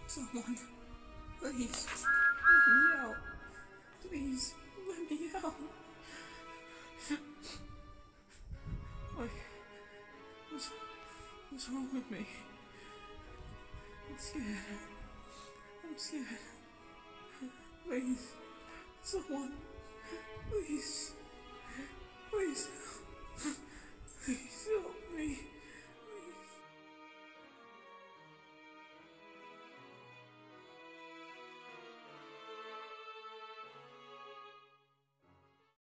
Someone, please, let me out. Please, let me out. Like, what's wrong with me? I'm scared. I'm scared. Please, someone, please, please.